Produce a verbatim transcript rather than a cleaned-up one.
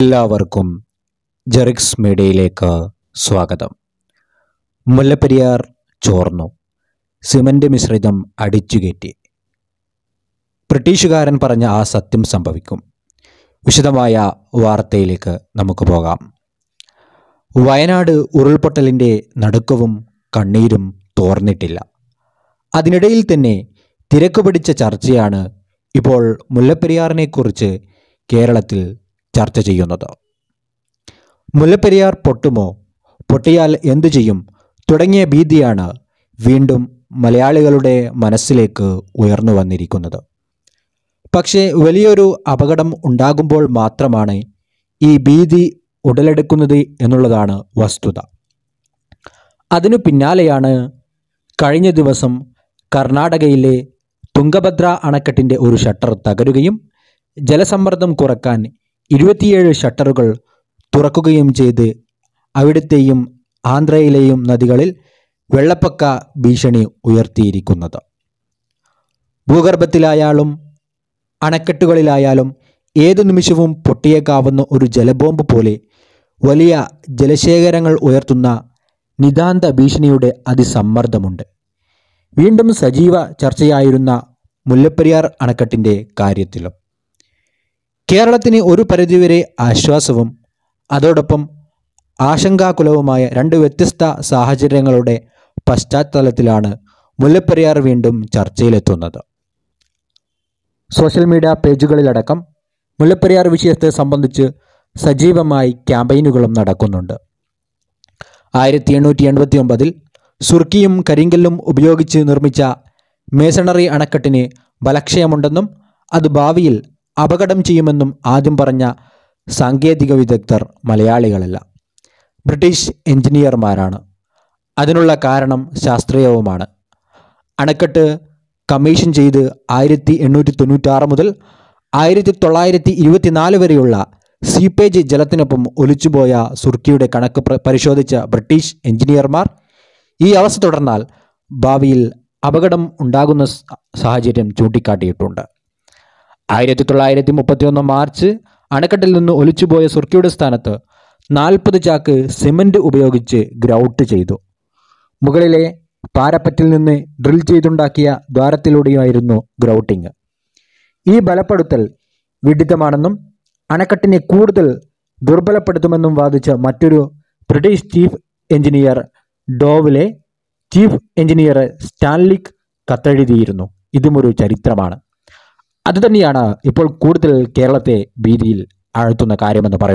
എല്ലാവർക്കും ജെറിക്സ് മീഡിയയിലേക്ക് സ്വാഗതം. മുല്ലപ്പെരിയാർ ചോർന്നു, സിമന്റ് മിശ്രിതം അടിച്ചുകയറ്റി. ബ്രിട്ടീഷുകാരൻ പറഞ്ഞ ആ സത്യം സംഭവിക്കും. വിശദമായ വാർത്തയിലേക്ക് നമുക്ക് പോകാം. വയനാട് ഉരുൾപൊട്ടലിൻ്റെ നടുക്കവും കണ്ണീരും തോർന്നിട്ടില്ല. അതിനിടയിൽ തന്നെ തിരക്ക് പിടിച്ച ചർച്ചയാണ് ഇപ്പോൾ മുല്ലപ്പെരിയാറിനെക്കുറിച്ച് കേരളത്തിൽ ചർച്ച ചെയ്യുന്നത്. മുല്ലപ്പെരിയാർ പൊട്ടുമോ, പൊട്ടിയാൽ എന്തു ചെയ്യും തുടങ്ങിയ ഭീതിയാണ് വീണ്ടും മലയാളികളുടെ മനസ്സിലേക്ക് ഉയർന്നു വന്നിരിക്കുന്നത്. പക്ഷേ വലിയൊരു അപകടം ഉണ്ടാകുമ്പോൾ മാത്രമാണ് ഈ ഭീതി ഉടലെടുക്കുന്നത് എന്നുള്ളതാണ് വസ്തുത. അതിനു പിന്നാലെയാണ് കഴിഞ്ഞ ദിവസം കർണാടകയിലെ തുംഗഭദ്ര അണക്കെട്ടിൻ്റെ ഒരു ഷട്ടർ തകരുകയും ജലസമ്മർദ്ദം കുറക്കാൻ ഇരുപത്തിയേഴ് ഷട്ടറുകൾ തുറക്കുകയും ചെയ്ത് അവിടുത്തെയും ആന്ധ്രയിലെയും നദികളിൽ വെള്ളപ്പൊക്ക ഭീഷണി ഉയർത്തിയിരിക്കുന്നത്. ഭൂഗർഭത്തിലായാലും അണക്കെട്ടുകളിലായാലും ഏതു നിമിഷവും പൊട്ടിയേക്കാവുന്ന ഒരു ജലബോംബ് പോലെ വലിയ ജലശേഖരങ്ങൾ ഉയർത്തുന്ന നിതാന്ത ഭീഷണിയുടെ അതിസമ്മർദ്ദമുണ്ട്. വീണ്ടും സജീവ ചർച്ചയായിരുന്ന മുല്ലപ്പെരിയാർ അണക്കെട്ടിൻ്റെ കാര്യത്തിലും കേരളത്തിന് ഒരു പരിധിവരെ ആശ്വാസവും അതോടൊപ്പം ആശങ്കാകുലവുമായ രണ്ട് വ്യത്യസ്ത സാഹചര്യങ്ങളുടെ പശ്ചാത്തലത്തിലാണ് മുല്ലപ്പെരിയാർ വീണ്ടും ചർച്ചയിലെത്തുന്നത്. സോഷ്യൽ മീഡിയ പേജുകളിലടക്കം മുല്ലപ്പെരിയാർ വിഷയത്തെ സംബന്ധിച്ച് സജീവമായി ക്യാമ്പയിനുകളും നടക്കുന്നുണ്ട്. ആയിരത്തി എണ്ണൂറ്റി എൺപത്തി ഒമ്പതിൽ സുർക്കിയും കരിങ്കല്ലും ഉപയോഗിച്ച് നിർമ്മിച്ച മേസണറി അണക്കെട്ടിന് ബലക്ഷയമുണ്ടെന്നും അത് ഭാവിയിൽ അപകടം ചെയ്യുമെന്നും ആദ്യം പറഞ്ഞ സാങ്കേതിക വിദഗ്ധർ മലയാളികളല്ല, ബ്രിട്ടീഷ് എഞ്ചിനീയർമാരാണ്. അതിനുള്ള കാരണം ശാസ്ത്രീയവുമാണ്. അണക്കെട്ട് കമ്മീഷൻ ചെയ്ത് ആയിരത്തി എണ്ണൂറ്റി തൊണ്ണൂറ്റാറ് മുതൽ ആയിരത്തി തൊള്ളായിരത്തി ഇരുപത്തിനാല് വരെയുള്ള സീപ്പേജ് ജലത്തിനൊപ്പം ഒലിച്ചുപോയ സുർക്കിയുടെ കണക്ക് പരിശോധിച്ച ബ്രിട്ടീഷ് എഞ്ചിനീയർമാർ ഈ അവസ്ഥ തുടർന്നാൽ ഭാവിയിൽ അപകടം ഉണ്ടാകുന്ന സാഹചര്യം ചൂണ്ടിക്കാട്ടിയിട്ടുണ്ട്. ആയിരത്തി തൊള്ളായിരത്തി മുപ്പത്തി ഒന്ന് മാർച്ച് അണക്കെട്ടിൽ നിന്ന് ഒലിച്ചുപോയ സുർക്കിയുടെ സ്ഥാനത്ത് നാൽപ്പത് ചാക്ക് സിമൻറ്റ് ഉപയോഗിച്ച് ഗ്രൗട്ട് ചെയ്തു. മുകളിലെ പാരപ്പറ്റിൽ നിന്ന് ഡ്രിൽ ചെയ്തുണ്ടാക്കിയ ദ്വാരത്തിലൂടെയായിരുന്നു ഗ്രൗട്ടിങ്. ഈ ബലപ്പെടുത്തൽ വിഡിത്തമാണെന്നും അണക്കെട്ടിനെ കൂടുതൽ ദുർബലപ്പെടുത്തുമെന്നും വാദിച്ച മറ്റൊരു ബ്രിട്ടീഷ് ചീഫ് എഞ്ചിനീയർ ഡോവിലെ ചീഫ് എഞ്ചിനീയർ സ്റ്റാൻലിക് കത്തെഴുതിയിരുന്നു. ഇതുമൊരു ചരിത്രമാണ്. അതുതന്നെയാണ് ഇപ്പോൾ കൂടുതൽ കേരളത്തെ ഭീതിയിൽ ആഴ്ത്തുന്ന കാര്യമെന്ന് പറയുന്നത്.